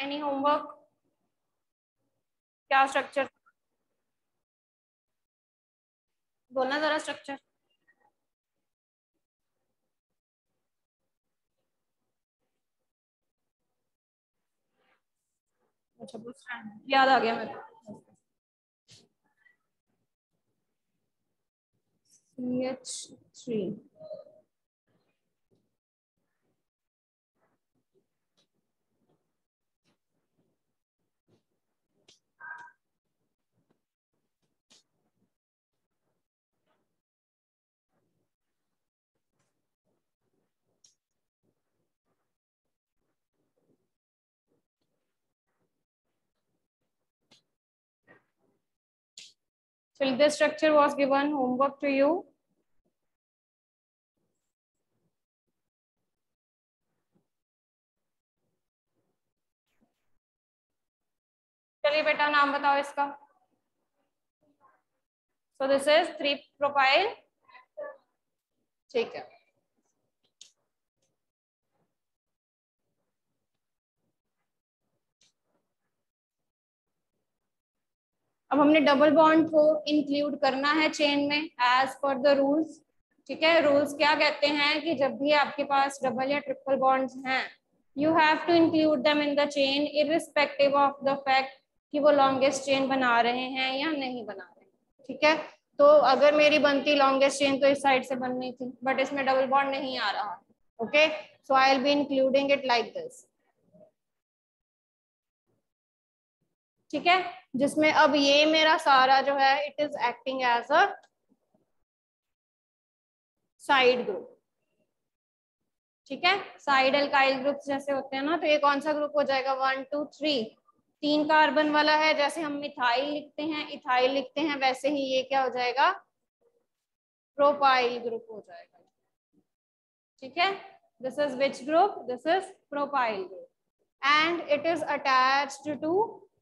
Any homework? क्या structure बोलना जरा स्ट्रक्चर। अच्छा बस याद आ गया मेरे को। CH3 So this structure was given homework to you. चलिए बेटा नाम बताओ इसका। So this is 3-propyl। ठीक है। अब हमने डबल बॉन्ड को इंक्लूड करना है चेन में एज पर द रूल्स। ठीक है, रूल्स क्या कहते हैं कि जब भी आपके पास डबल या ट्रिपल बॉन्ड्स हैं, you have to include them in the chain irrespective of the fact कि वो लॉन्गेस्ट चेन बना रहे हैं या नहीं बना रहे हैं। ठीक है, तो अगर मेरी बनती लॉन्गेस्ट चेन तो इस साइड से बननी थी, बट इसमें डबल बॉन्ड नहीं आ रहा। Okay, so I will be including it like this. ठीक है, जिसमें अब ये मेरा सारा जो है it is acting as a side group. ठीक है, साइड एल्काइल ग्रुप्स जैसे होते हैं ना, तो ये कौन सा ग्रुप हो जाएगा? 1 2 3 3 कार्बन वाला है। जैसे हम मिथाइल लिखते हैं, इथाइल लिखते हैं, वैसे ही ये क्या हो जाएगा? प्रोपाइल ग्रुप हो जाएगा। ठीक है, this is which group? This is propyl group and it is attached to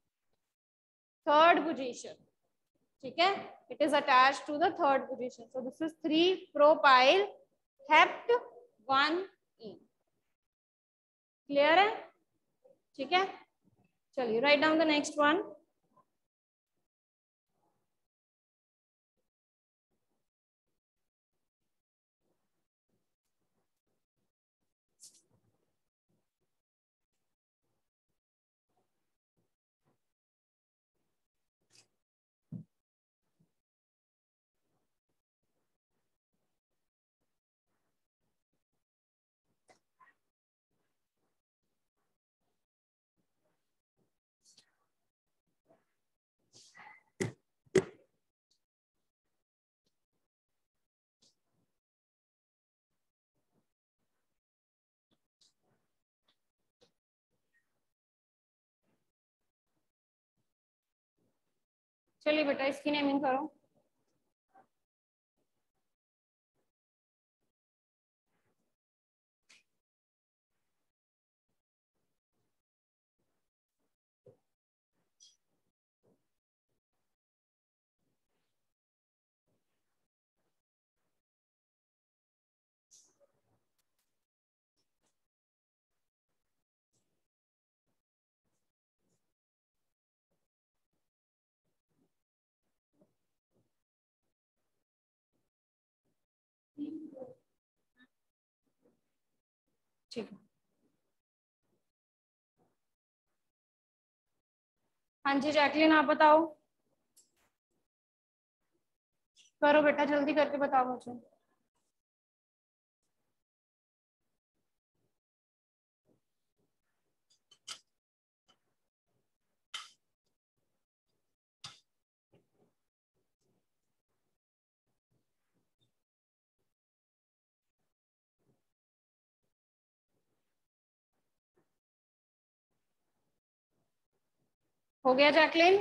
third position. ठीक है, it is attached to the third position. So this is 3-propyl hept 1E। Clear है? ठीक है, चलिए write down the next one. चलिए बेटा इसकी naming करो। ठीक है, हाँ जी जैकलिन आप बताओ। करो बेटा जल्दी करके बताओ मुझे। हो गया जैकलिन?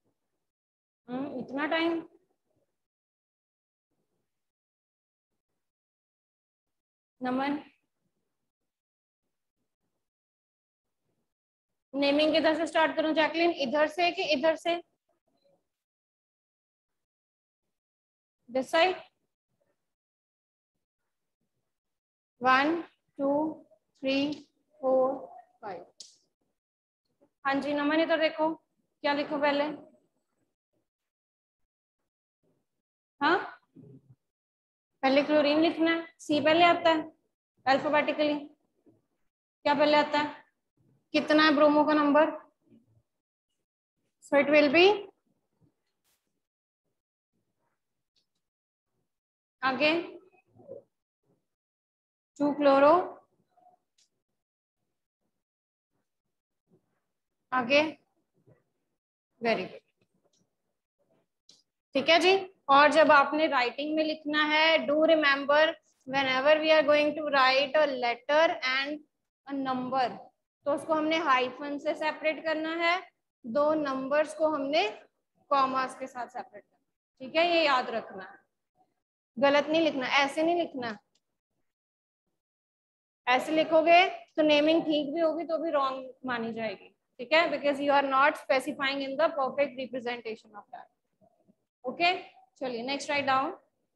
इतना टाइम? नमन नेमिंग किधर से स्टार्ट करूं जैकलिन? इधर से कि इधर से? This side? 1 2 3 4 5। हाँ जी नमन, इधर देखो क्या लिखो पहले। हाँ पहले क्लोरीन लिखना है, सी पहले आता है अल्फाबेटिकली। क्या पहले आता है? कितना है ब्रोमो का number? So it will be आगे 2 क्लोरो, आगे वेरी गुड, ठीक है जी। और जब आपने राइटिंग में लिखना है, do remember whenever we are going to write a letter and a number, तो उसको हमने हाइफन से सेपरेट करना है, दो नंबर्स को हमने कॉमास के साथ सेपरेट करना, ठीक है, ये याद रखना है। गलत नहीं लिखना, ऐसे नहीं लिखना, ऐसे लिखोगे तो नेमिंग ठीक भी होगी तो भी रॉन्ग मानी जाएगी, ठीक है, because you are not specifying in the perfect representation of that. Okay चलिए नेक्स्ट राइट डाउन।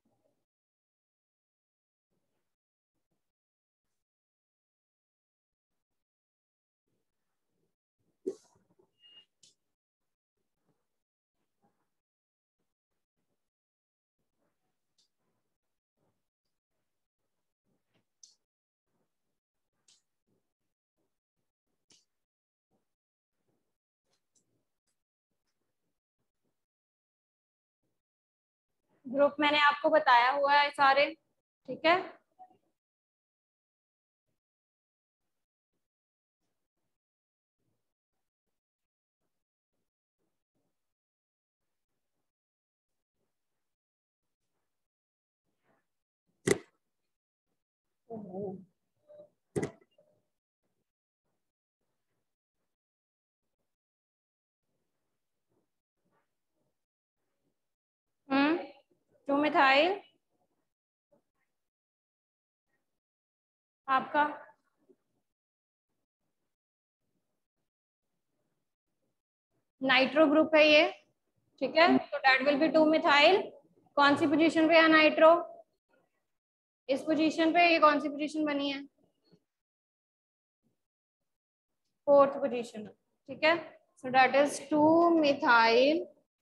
ग्रुप मैंने आपको बताया हुआ है सारे, ठीक है। हम्म, 2 मिथाइल आपका नाइट्रो ग्रुप है ये, ठीक है, तो दैट विल बी 2 मिथाइल। कौन सी पोजीशन पे है नाइट्रो? इस पोजीशन पे। ये कौन सी पोजीशन बनी है? 4th पोजीशन, ठीक है, सो दैट इज 2 मिथाइल।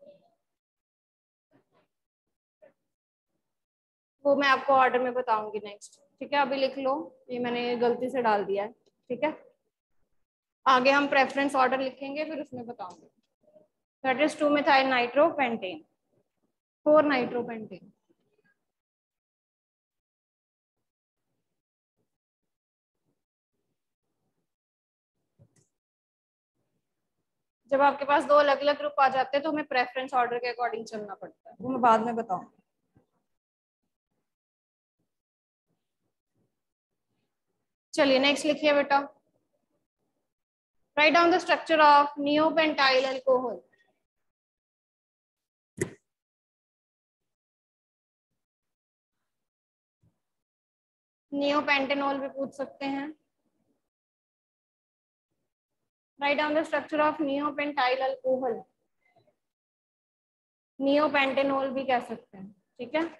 वो मैं आपको ऑर्डर में बताऊंगी नेक्स्ट, ठीक है, अभी लिख लो, ये मैंने गलती से डाल दिया है, ठीक है, आगे हम प्रेफरेंस ऑर्डर लिखेंगे फिर उसमें बताऊंगी। That is 2 methyl nitro pentane, 4 nitro pentane. जब आपके पास दो अलग अलग ग्रुप आ जाते हैं तो हमें प्रेफरेंस ऑर्डर के अकॉर्डिंग चलना पड़ता है, वो मैं बाद में बताऊंगी। चलिए नेक्स्ट लिखिए बेटा। Right down the structure of neopentyl alcohol. Neopentanol भी पूछ सकते हैं। Right down the structure of neopentyl alcohol. Neopentanol भी कह सकते हैं, ठीक है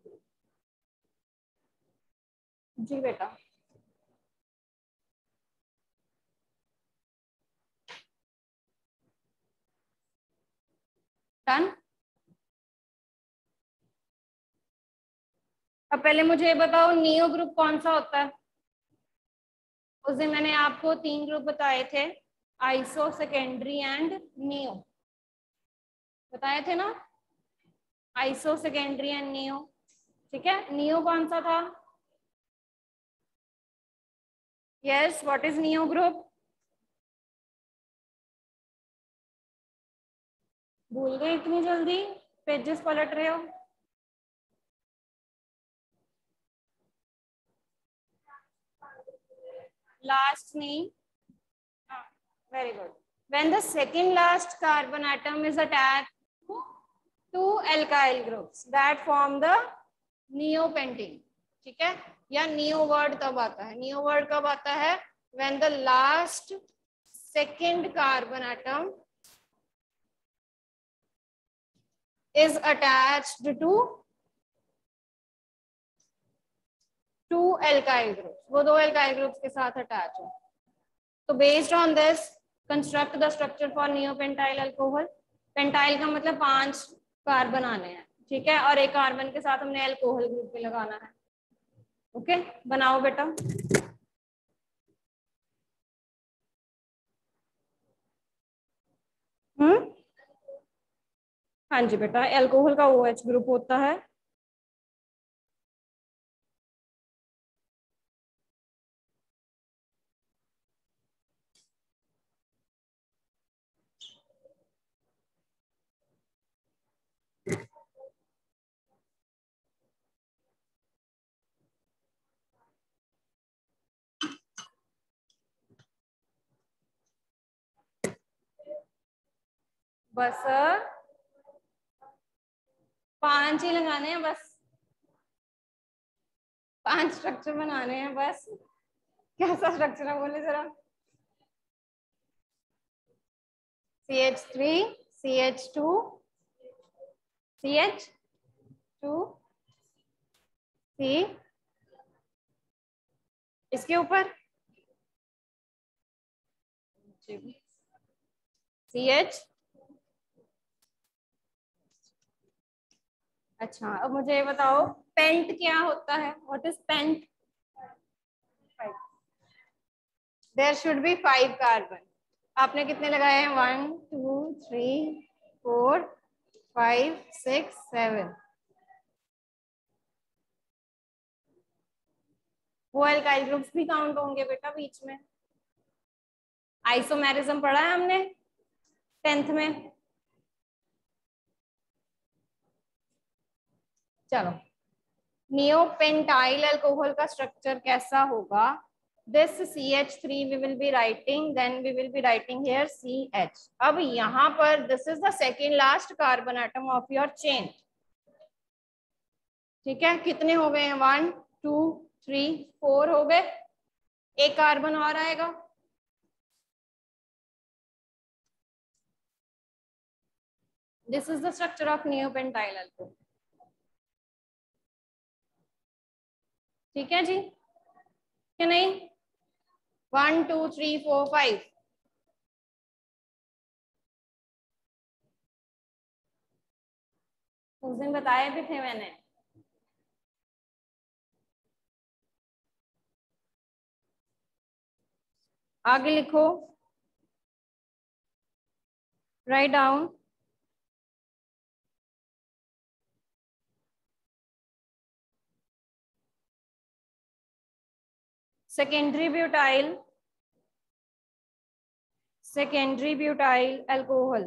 जी बेटा। डन। अब पहले मुझे ये बताओ नियो ग्रुप कौन सा होता है? उस दिन मैंने आपको 3 ग्रुप बताए थे, आइसो, सेकेंडरी एंड नियो, बताए थे ना, आइसो, सेकेंडरी एंड नियो, ठीक है। नियो कौन सा था? Yes, what is neo group? भूल गए इतनी जल्दी, पेजेस पलट रहे हो। लास्ट नहीं, very good. When the second last carbon atom is attached to alkyl groups that form the neopentane, ठीक है, या नियो वर्ड तब आता है, नियो वर्ड कब आता है? When the last second carbon atom is attached to two alkyl groups, वो दो alkyl groups के साथ अटैच है। तो based on this construct the structure for neopentyl alcohol. Pentyl का मतलब 5 कार्बन आने हैं, ठीक है, और एक कार्बन के साथ हमने अल्कोहल ग्रुप में लगाना है। ओके, बनाओ बेटा। हाँ जी बेटा, अल्कोहल का OH ग्रुप होता है। बस 5 ही लगाने हैं, बस 5 स्ट्रक्चर बनाने हैं बस। कैसा स्ट्रक्चर है बोले जरा। CH3 CH2 CH2 C, इसके ऊपर CH। अच्छा, अब मुझे ये बताओ पेंट क्या होता है, what is pent. There should be 5 carbon. आपने कितने लगाए हैं, 1 2 3 4 5 6 7। वो एल्काइल ग्रुप्स भी काउंट होंगे बेटा बीच में। आइसोमेरिज्म पढ़ा है हमने 10th में। चलो, नियोपेंटाइल अल्कोहल का स्ट्रक्चर कैसा होगा। This CH3 we will be writing, then we will be writing here CH। अब यहाँ पर this is the second last carbon atom of your chain। ठीक है, कितने हो गए हैं, 1 2 3 4 हो गए, एक कार्बन और आएगा। This is the structure of neopentyl alcohol। ठीक है जी, कि नहीं। 1 2 3 4 5। उस दिन बताए भी थे मैंने। आगे लिखो, right down. Secondary butyl alcohol,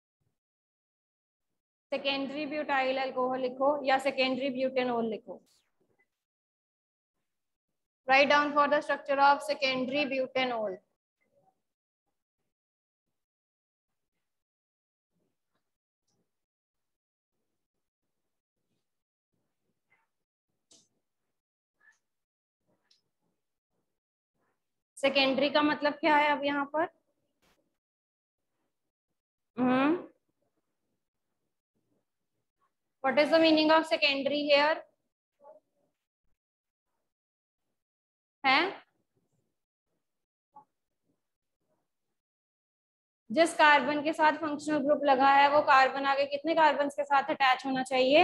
secondary butyl alcohol लिखो या सेकेंडरी ब्यूटेनॉल लिखो। Right down for the structure of secondary butanol. Secondary का मतलब क्या है अब यहाँ पर। What is the meaning of secondary here है। जिस कार्बन के साथ फंक्शनल ग्रुप लगा है वो कार्बन आगे कितने कार्बन के साथ अटैच होना चाहिए,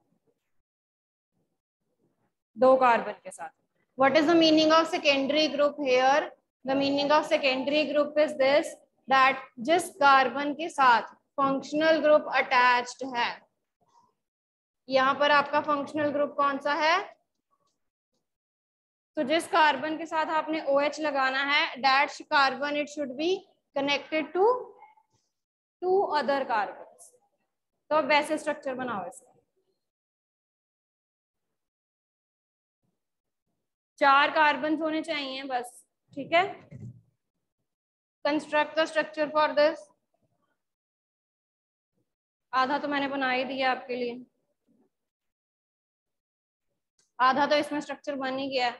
2 कार्बन के साथ। What is the meaning of secondary group here. The meaning of secondary group is this, that जिस कार्बन के साथ फंक्शनल ग्रुप अटैच्ड है, यहाँ पर आपका फंक्शनल ग्रुप कौन सा है, तो जिस कार्बन के साथ आपने OH लगाना है, that carbon it should be connected to 2 other carbon. तो अब वैसे स्ट्रक्चर बनाओ इसका। 4 कार्बन होने चाहिए बस, ठीक है। Construct the structure for this. आधा तो मैंने बना ही दिया आपके लिए, आधा तो इसमें स्ट्रक्चर बन ही गया है।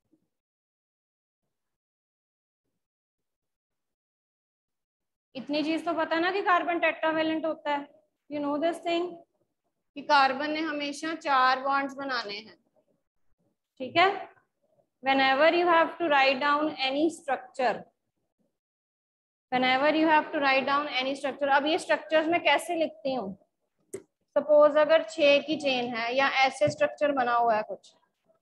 इतनी चीज तो पता है ना कि कार्बन टेट्रावेलेंट होता है, यू नो दिस थिंग, कि कार्बन ने हमेशा 4 बॉन्ड्स बनाने हैं, ठीक है। whenever you have to write down any structure, whenever you have to write down any structure. अब ये स्ट्रक्चर्स मैं कैसे लिखती हूँ? सपोज अगर 6 की चेन है या ऐसे स्ट्रक्चर बना हुआ है कुछ,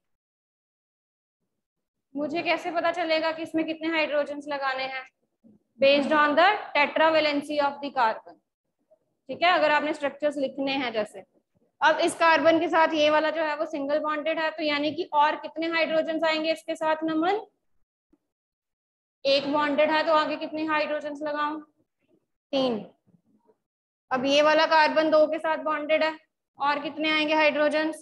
मुझे कैसे पता चलेगा कि इसमें कितने हाइड्रोजन्स लगाने हैं? Based on the tetravalency of the carbon. ठीक है, अगर आपने स्ट्रक्चर्स लिखने हैं जैसे, अब इस कार्बन के साथ ये वाला जो है वो सिंगल बॉन्डेड है, तो यानी कि और कितने हाइड्रोजन्स आएंगे इसके साथ? नमन, एक बॉन्डेड है तो आगे कितने हाइड्रोजन्स लगाऊं? 3। अब ये वाला कार्बन 2 के साथ बॉन्डेड है, और कितने आएंगे हाइड्रोजन्स?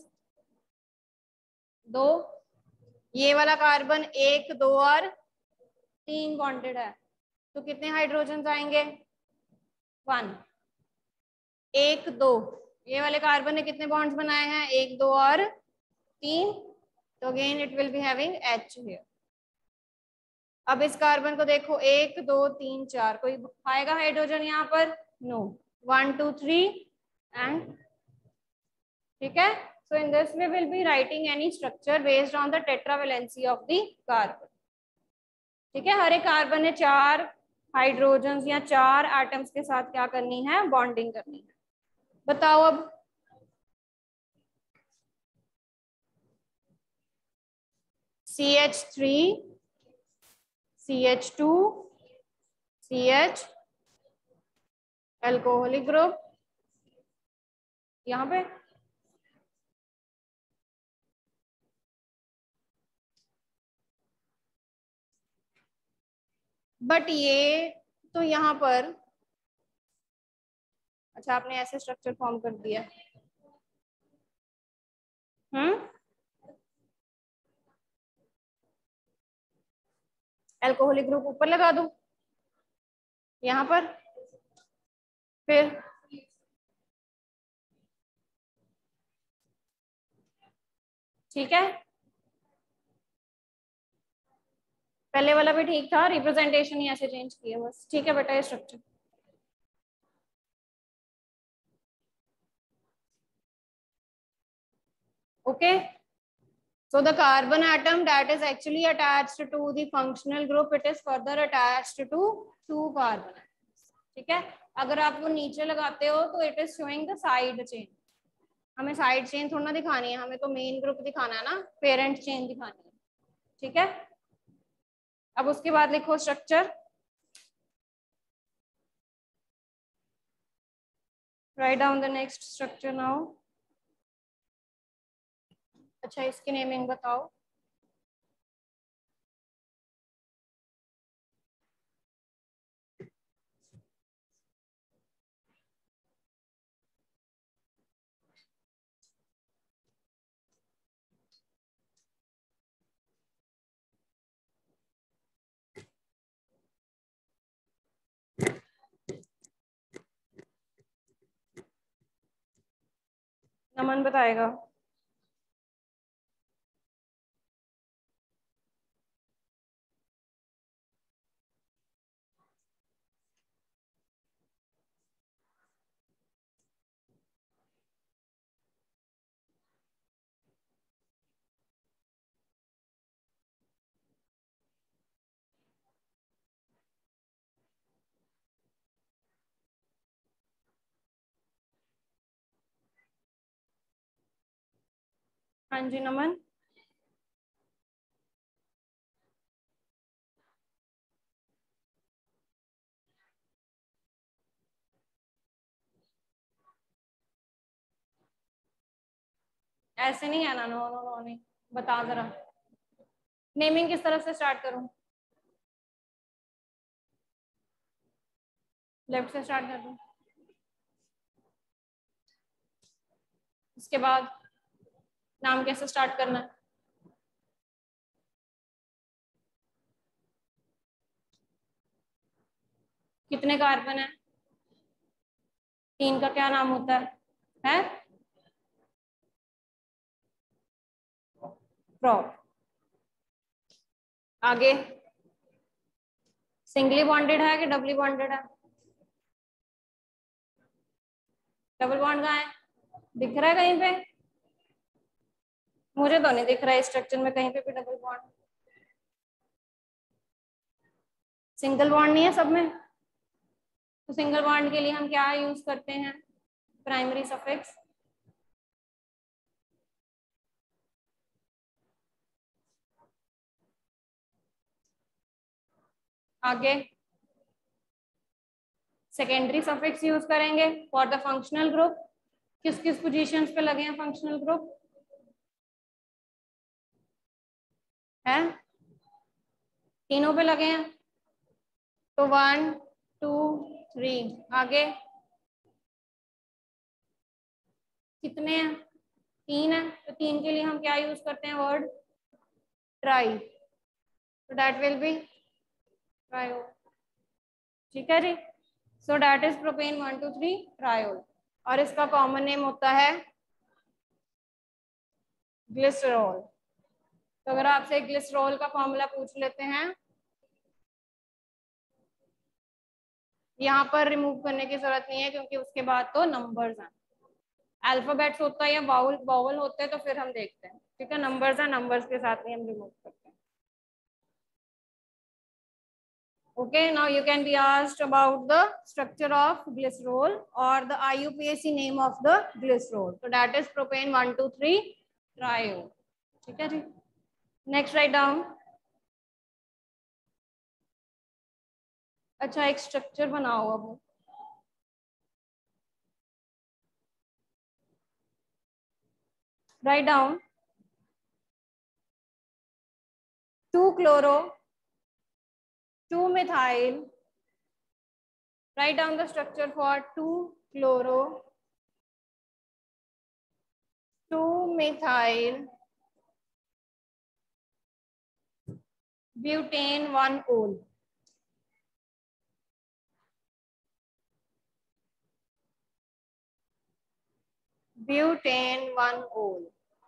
2। ये वाला कार्बन 1, 2 और 3 बॉन्डेड है, तो कितने हाइड्रोजन्स आएंगे? 1। 1, 2, ये वाले कार्बन ने कितने बॉन्ड्स बनाए हैं? 1, 2 और 3, तो again it will be having H here. अब इस कार्बन को देखो, 1, 2, 3, 4, कोई आएगा हाइड्रोजन यहाँ पर? नो। 1, 2, 3 एंड, ठीक है। So in this way will be writing any structure based on the tetravalency of the carbon. ठीक है, हर एक कार्बन ने 4 हाइड्रोजन या 4 एटम्स के साथ क्या करनी है? बॉन्डिंग करनी है। बताओ अब, CH3, CH2, CH, alcoholic group यहाँ पे, बट ये तो यहाँ पर, अच्छा आपने ऐसे स्ट्रक्चर फॉर्म कर दिया। अल्कोहलिक ग्रुप ऊपर लगा दूं यहाँ पर, फिर ठीक है, पहले वाला भी ठीक था, रिप्रेजेंटेशन ही ऐसे चेंज किया बस। ठीक है बेटा, ये structure okay. So the carbon atom that is actually attached to the functional group, it is further attached to 2 carbon atoms. ठीक है, अगर आप वो नीचे लगाते हो तो it is showing the side chain। हमें साइड चेन थोड़ा ना दिखानी है, हमें तो मेन ग्रुप दिखाना है ना, पेरेंट चेन दिखानी है। ठीक है, अब उसके बाद लिखो structure, right down the next structure now. अच्छा, इसकी नेमिंग बताओ। नमन बताएगा। हाँ जी नमन। ऐसे नहीं है ना, नो नो नो नहीं, बता जरा नेमिंग किस तरफ से स्टार्ट करूं? लेफ्ट से स्टार्ट कर दूं, उसके बाद नाम कैसे स्टार्ट करना है? कितने कार्बन है? 3 का क्या नाम होता है? प्रोप। आगे सिंगली बॉन्डेड है कि डबली बॉन्डेड है? डबल बॉन्ड कहाँ है? दिख रहा है कहीं पे? मुझे तो नहीं दिख रहा है स्ट्रक्चर में कहीं पे भी डबल बॉन्ड। सिंगल बॉन्ड नहीं है सब में? तो सिंगल बॉन्ड के लिए हम क्या यूज करते हैं? Primary suffix. आगे सेकेंडरी सफिक्स यूज करेंगे फॉर द फंक्शनल ग्रुप। किस किस पोजीशंस पे लगे हैं फंक्शनल ग्रुप? है तीनों पे लगे हैं। तो 1 2 3। आगे कितने हैं? 3 है। तो 3 के लिए हम क्या यूज करते हैं वर्ड? ट्राई। तो दैट विल बी ट्रायोल। ठीक है जी। So that is propane 1 2 3 triol. और इसका कॉमन नेम होता है ग्लिसरॉल। तो अगर आपसे ग्लिसरॉल का फॉर्मूला पूछ लेते हैं, यहाँ पर रिमूव करने की जरूरत नहीं है क्योंकि उसके बाद तो नंबर्स हैं। अल्फाबेट्स होता है या वाउल वावल होते हैं तो फिर हम देखते हैं। ठीक है, नंबर्स है, नंबर्स के साथ ही हम रिमूव करते हैं। Okay, now you can be asked about the structure of glycerol or the IUPAC name of the glycerol. So that is propane 1 2 3 triol. ठीक है जी। Next right down. अच्छा, एक स्ट्रक्चर बनाओ अब। Right down 2-chloro 2-methyl। Write down the structure for 2-chloro 2-methyl butane 1-ol। butane 1-ol।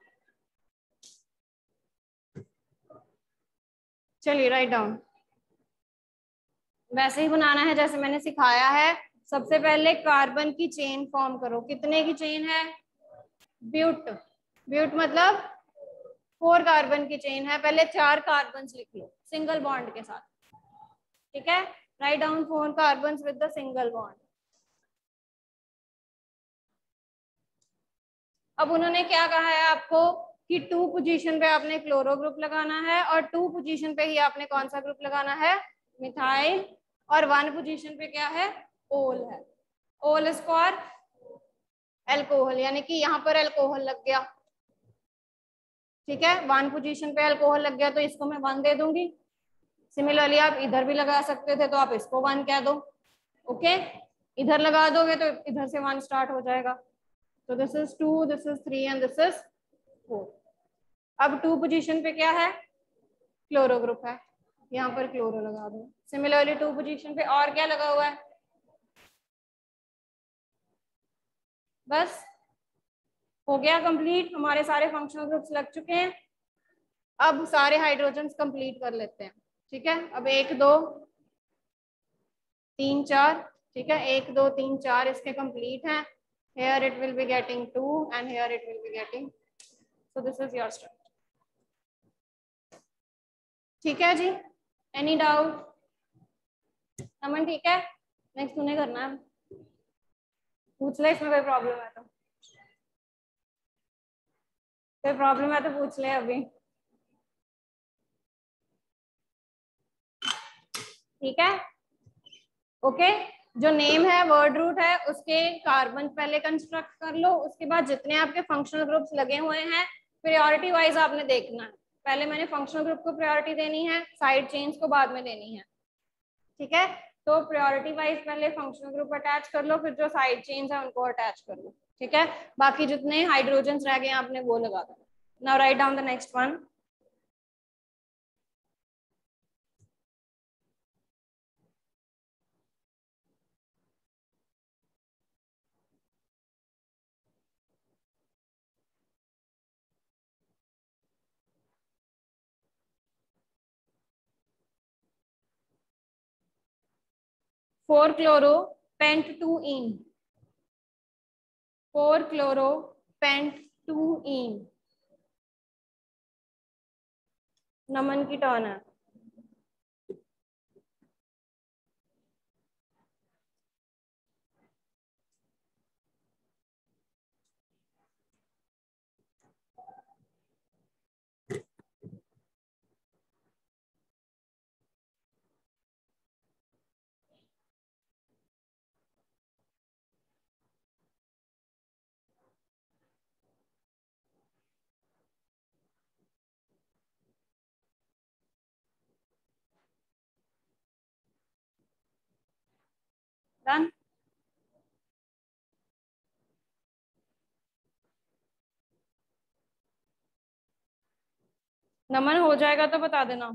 चलिए write down. वैसे ही बनाना है जैसे मैंने सिखाया है। सबसे पहले कार्बन की चेन फॉर्म करो। कितने की चेन है? ब्यूट। ब्यूट मतलब 4 कार्बन की चेन है। पहले 4 कार्बन लिख लो सिंगल बॉन्ड के साथ। ठीक है, right down 4 carbon with the single bond. अब उन्होंने क्या कहा है आपको कि 2 पोजीशन पे आपने क्लोरो ग्रुप लगाना है और 2 पोजीशन पे ही आपने कौन सा ग्रुप लगाना है? मिथाइल। और 1 पोजीशन पे क्या है? ओल है। ओल स्क्वायर एल्कोहल, यानी कि यहाँ पर एल्कोहल लग गया। ठीक है, 1 पोजीशन पे अल्कोहल लग गया तो इसको मैं 1 दे दूंगी। सिमिलरली आप इधर भी लगा सकते थे तो आप इसको 1 कह दो। ओके, इधर लगा दोगे तो इधर से 1 स्टार्ट हो जाएगा। तो this is 2, this is 3 and this is 4। अब 2 पोजीशन पे क्या है? क्लोरो ग्रुप है, यहाँ पर क्लोरो लगा दो। सिमिलरली 2 पोजीशन पे और क्या लगा हुआ है? बस हो गया कंप्लीट। हमारे सारे फंक्शनल ग्रुप्स लग चुके हैं। अब सारे हाइड्रोजन्स कंप्लीट कर लेते हैं। ठीक है, अब 1 2 3 4। ठीक है, 1 2 3 4 इसके कंप्लीट हैं। Here it will be getting 2 and here it will be getting, so this is your structure. ठीक है जी, एनी डाउट? अमन ठीक है? नेक्स्ट उन्हें करना है, पूछ ले इसमें कोई प्रॉब्लम है तो। कोई प्रॉब्लम है तो पूछ ले अभी। ठीक है, ओके। जो नेम है वर्ड रूट है उसके कार्बन पहले कंस्ट्रक्ट कर लो। उसके बाद जितने आपके फंक्शनल ग्रुप्स लगे हुए हैं प्रायोरिटी वाइज आपने देखना है। पहले मैंने फंक्शनल ग्रुप को प्रायोरिटी देनी है, साइड चेन्स को बाद में देनी है। ठीक है, तो प्रायोरिटी वाइज पहले फंक्शनल ग्रुप अटैच कर लो, फिर जो साइड चेन्स है उनको अटैच कर लो। ठीक है, बाकी जितने हाइड्रोजन रह गए आपने वो लगा देना। Now right down the next one. Four chloro pent 2 ene. 4 chloro pent 2 ene. Naman की टर्न है। डन। नमन हो जाएगा तो बता देना।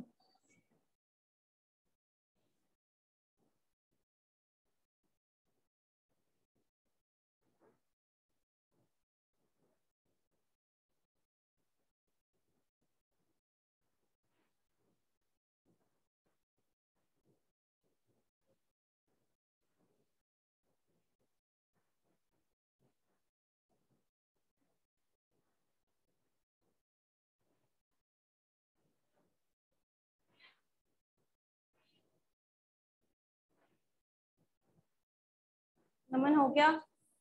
नमन हो गया?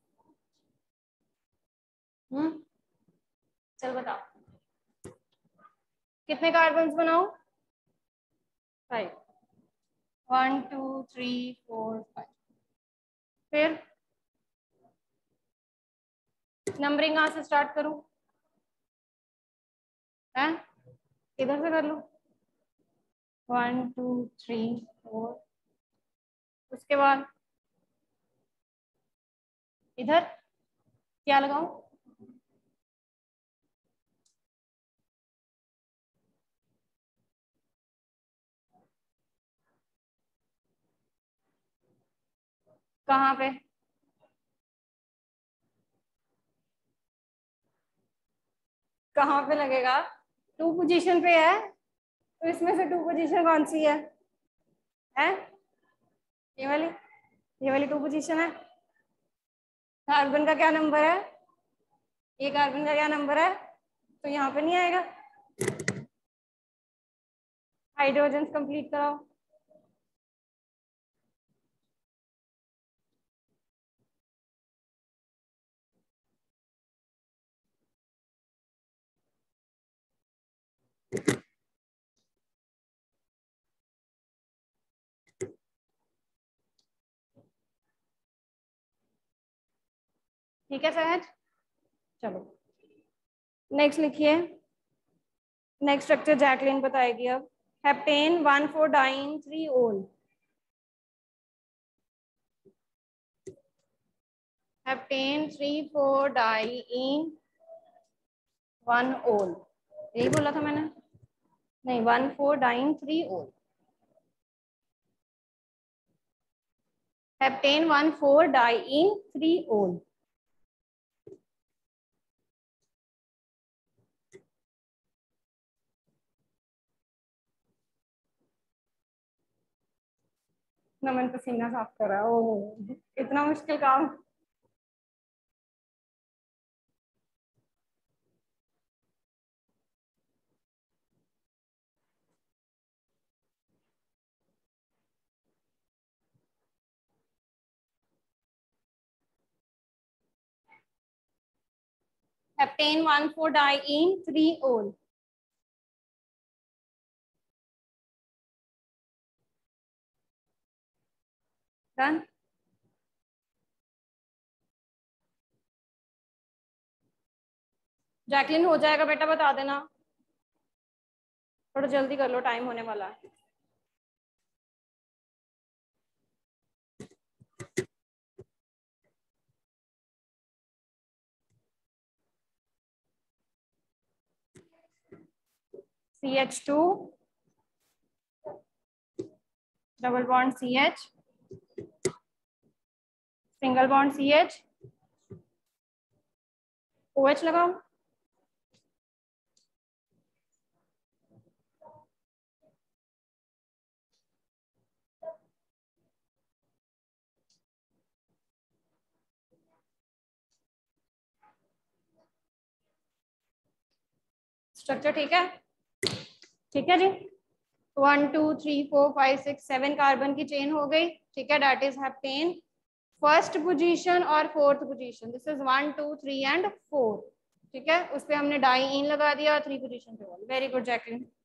चल बता, कितने कार्बन्स बनाऊं? 5। 1 2 3 4 5। फिर नंबरिंग कहाँ से स्टार्ट करूं? है इधर से कर लूं? 1 2 3 4। उसके बाद इधर क्या लगाऊं? कहाँ पे? कहाँ पे लगेगा? 2 पोजीशन पे है, तो इसमें से 2 पोजीशन कौन सी है? ये वाली? ये वाली 2 पोजीशन है। कार्बन का क्या नंबर है? ये कार्बन का क्या नंबर है? तो यहाँ पे नहीं आएगा। हाइड्रोजन कंप्लीट कराओ। ठीक है सहज, चलो नेक्स्ट लिखिए। नेक्स्ट स्ट्रक्चर जैकलिन बताएगी अब। हेप्टेन 1,4 डाइन 3 ओल। हेप्टेन 3,4 डाइन 1 ओल। यही बोला था मैंने? नहीं, 1,4 डाइन 3 ओल। हेप्टेन 1,4 डाइन 3 ओल। नमन पसीना साफ कर रहा है। ओह, इतना मुश्किल काम। हेप्टेन 1,4 डाइन 3 ओल। डन। जैकलिन हो जाएगा बेटा, बता देना। थोड़ा जल्दी कर लो, टाइम होने वाला है। CH2 double bond CH, single bond CH, OH लगाओ। स्ट्रक्चर ठीक है? ठीक है जी। 1 2 3 4 5 6 7 कार्बन की चेन हो गई। ठीक है, that is heptane first position और fourth position. This is 1 2 3 and 4। ठीक है, उस पर हमने डाई इन लगा दिया और 3 पोजीशन पे। Very good Jacqueline.